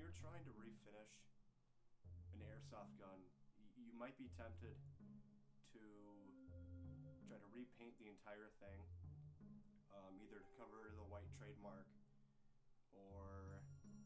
you're trying to refinish an airsoft gun, you might be tempted to try to repaint the entire thing, either to cover the white trademark or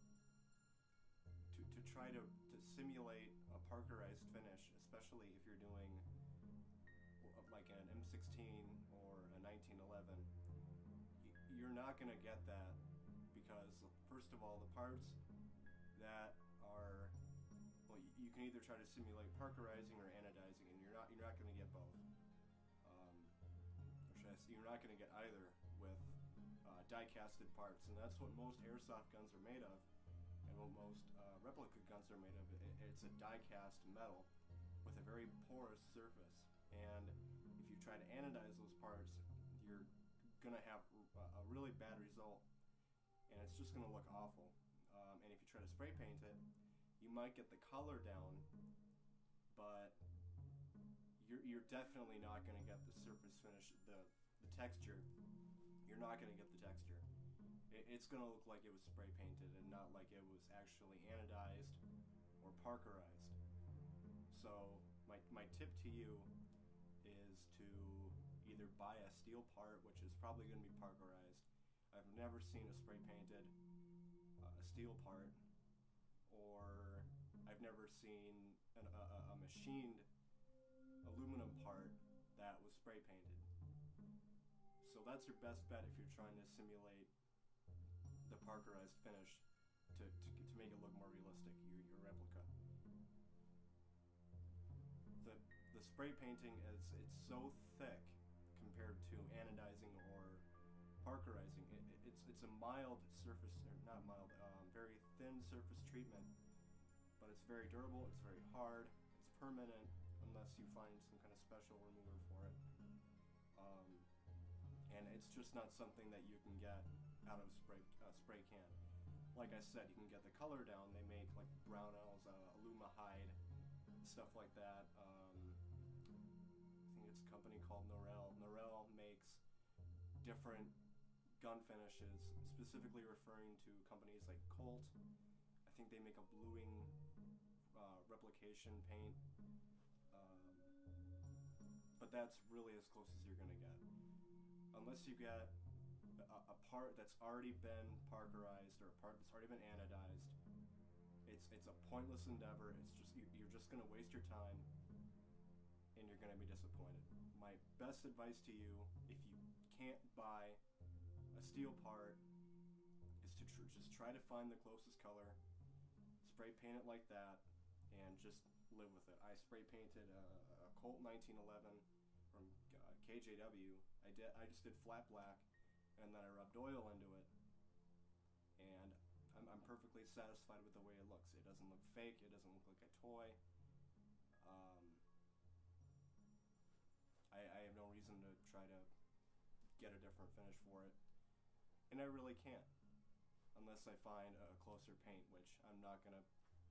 to try to simulate a Parkerized finish, especially if you're doing like an M16 or a 1911. You're not going to get that because, first of all, the parts that are, well, you can either try to simulate Parkerizing or Anodizing, and you're not going to get both. Or should I say, you're not going to get either with die-casted parts, and that's what most airsoft guns are made of, and what most replica guns are made of. It's a die-cast metal with a very porous surface, and if you try to anodize those parts, you're going to have a really bad result, and it's just going to look awful. And if you try to spray paint it, you might get the color down, but you're definitely not going to get the surface finish, the texture. You're not going to get the texture. It's going to look like it was spray painted and not like it was actually anodized or Parkerized. So my tip to you is to either buy a steel part, which is probably going to be Parkerized. I've never seen a spray painted a steel part, or I've never seen a machined aluminum part that was spray painted. So that's your best bet if you're trying to simulate the Parkerized finish to make it look more realistic, your replica. The spray painting it's so thick compared to anodizing or Parkerizing. It's a mild surface, or not mild, very thin surface treatment, but it's very durable, it's very hard, it's permanent unless you find some kind of special remover for it. And it's just not something that you can get out of spray can. Like I said, you can get the color down. They make like Brownells, Alumahide, stuff like that. I think it's a company called Norel. Norel makes different gun finishes, specifically referring to companies like Colt. I think they make a bluing replication paint, but that's really as close as you're gonna get. Unless you get a part that's already been Parkerized or a part that's already been anodized, it's a pointless endeavor. It's just you're just gonna waste your time, and you're gonna be disappointed. My best advice to you, if you can't buy a steel part, is to just try to find the closest color, spray paint it like that, and just live with it. I spray painted a Colt 1911 from KJW. I just did flat black, and then I rubbed oil into it, and I'm perfectly satisfied with the way it looks. It doesn't look fake, it doesn't look like a toy. I have no reason to try to get a different finish for it, and I really can't unless I find a closer paint, which I'm not gonna.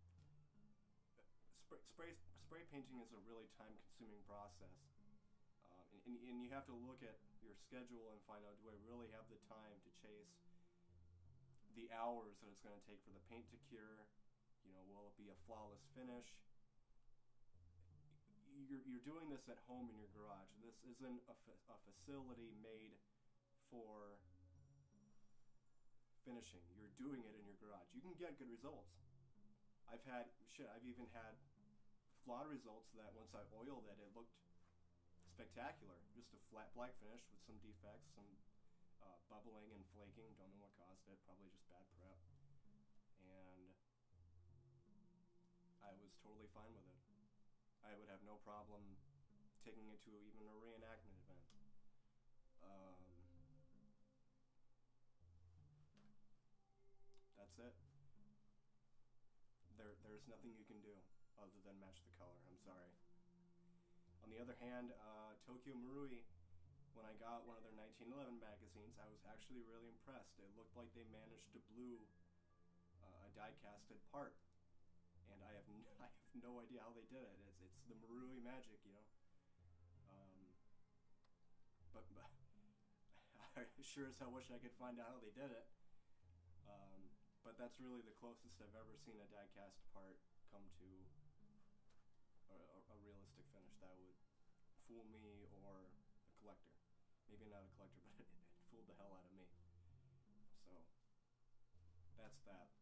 Spray painting is a really time-consuming process, and you have to look at your schedule and find out, do I really have the time to chase the hours that it's going to take for the paint to cure? You know, will it be a flawless finish? You're doing this at home in your garage. This isn't a facility made for finishing. You're doing it in your garage. You can get good results. I've even had flawed results that once I oiled it, it looked spectacular. Just a flat black finish with some defects, some bubbling and flaking. Don't know what caused it. Probably just bad prep. And I was totally fine with it. I would have no problem taking it to even a reenactment event. That's it. There's nothing you can do other than match the color. I'm sorry. On the other hand, Tokyo Marui, when I got one of their 1911 magazines, I was actually really impressed. It looked like they managed to blue a die-casted part, and I have no idea how they did it. It's the Marui magic, you know. But I sure as hell wish I could find out how they did it. But that's really the closest I've ever seen a die-cast part come to a realistic finish that would fool me or a collector. Maybe not a collector, but it fooled the hell out of me. So that's that.